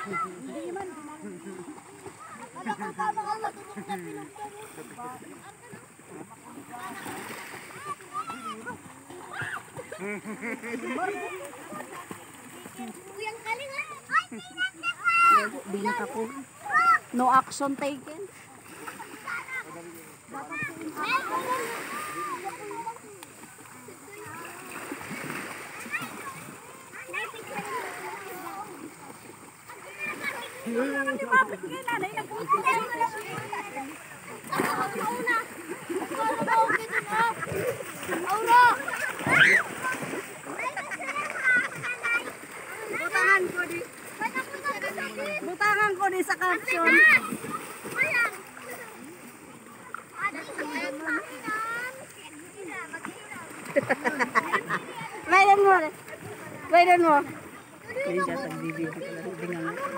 Binta po. No action taken. Butangan ko di sa caption. Baydan mo. Baydan mo. Hindi siya tagbibigay pala.